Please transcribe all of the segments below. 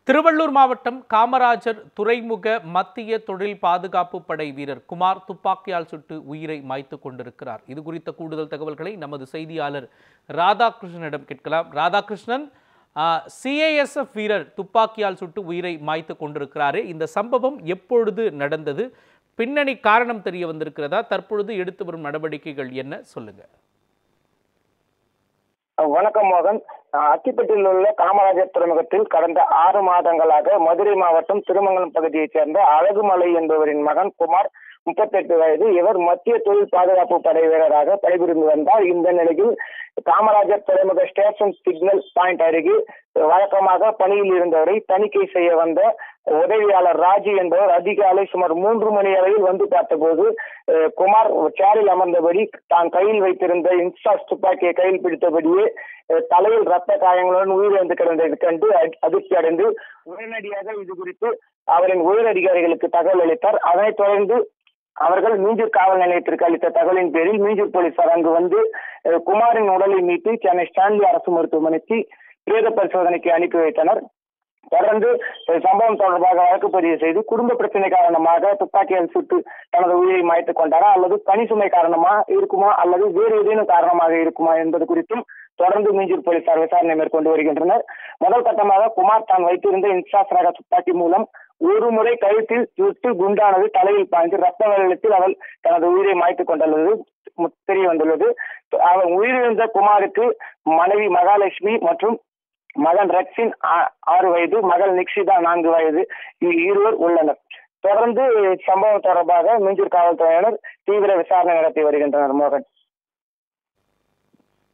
திருவள்ளூர் மாவட்டம் காமராஜர் துறைமுக மத்திய தொழில் பாதுகாப்பு படை வீரர் குமார் துப்பாக்கியால் சுட்டு உயிரை மாய்த்து கொண்டிருக்கிறார். இது குறித்த கூடுதல் தகவல்களை நமது செய்தியாளர் ராதாகிருஷ்ணனிடம் கேட்கலாம். ராதாகிருஷ்ணன், CISF வீரர் துப்பாக்கியால் சுட்டு உயிரை மாய்த்து கொண்டிருக்கிறாரே, இந்த சம்பவம் எப்பொழுது நடந்தது? பின்னணி காரணம் தெரிய வந்திருக்கிறதா? தற்பொழுது எடுத்து வரும் நடவடிக்கைகள் என்ன, சொல்லுங்க. வணக்கம் மோகன். அத்திப்பட்டியில் உள்ள காமராஜர் துறைமுகத்தில் கடந்த 6 மாதங்களாக மதுரை மாவட்டம் திருமங்கலம் பகுதியைச் சேர்ந்த அழகுமலை என்பவரின் மகன் குமார் 38 வயது. இவர் மத்திய தொழில் பாதுகாப்பு படை வீரராக பணிபுரிந்து வந்தார். இந்த நிலையில் காமராஜர் துறைமுக ஸ்டேஷன் சிக்னல் பாயிண்ட் அருகே வழக்கமாக பணியில் இருந்தவரை தணிக்கை செய்ய வந்த உதவியாளர் ராஜி என்பவர் அதிகாலை சுமார் 3 மணி அளவில் வந்து பார்த்தபோது குமார் சேரில் அமர்ந்தபடி தான் கையில் வைத்திருந்த இன்ஸ்டாஸ் துப்பாக்கியை கையில் பிடித்தபடியே தலையில் ரத்த காயங்களுடன் உயிரிழந்து கிடந்ததை கண்டு அதிர்ச்சி அடைந்து உடனடியாக இது குறித்து அவரின் உயர் அதிகாரிகளுக்கு தகவல் அளித்தார். அதனைத் தொடர்ந்து அவர்கள் மீஞ்சூர் காவல் நிலையத்திற்கு அளித்த தகவலின் பேரில் மீஞ்சூர் போலீசார் அங்கு வந்து குமாரின் உடலை மீட்டு சென்னை ஸ்டான்லி அரசு மருத்துவமனைக்கு பிரேத பரிசோதனைக்கு அனுப்பி வைத்தனர். தொடர்ந்து சம்பவம் தொடர்பாக வழக்கு பதிவு செய்து குடும்ப பிரச்சனை காரணமாக துப்பாக்கியால் சுட்டு தனது உயிரை மாய்த்துக் கொண்டாரா அல்லது பணி சுமை காரணமா இருக்குமா அல்லது வேறு ஏதேனும் காரணமாக இருக்குமா என்பது குறித்தும் தொடர்ந்து மீஞ்சூர் போலீசார் விசாரணை மேற்கொண்டு வருகின்றனர். முதல் கட்டமாக குமார் தான் வைத்திருந்த இன்சாஸ் ரக துப்பாக்கி மூலம் ஒரு முறை கழுத்தில் சுட்டு குண்டானது தலையில் பாய்ந்து ரத்த வெள்ளத்தில் அவள் தனது உயிரை மாய்த்துக் கொண்டுள்ளது தெரிய வந்துள்ளது. அவன் உயிரிழந்த குமாருக்கு மனைவி மகாலட்சுமி மற்றும் மகன் ரக்ஷின் 6 வயது, மகள் நிக்ஷிதா 4 வயது இருவர் உள்ளனர். தொடர்ந்து சம்பவம் தொடர்பாக மீஞ்சூர் காவல்துறையினர் தீவிர விசாரணை நடத்தி வருகின்றனர். மோகன்,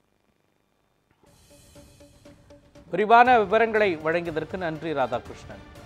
விரிவான விவரங்களை வழங்கியதற்கு நன்றி ராதாகிருஷ்ணன்.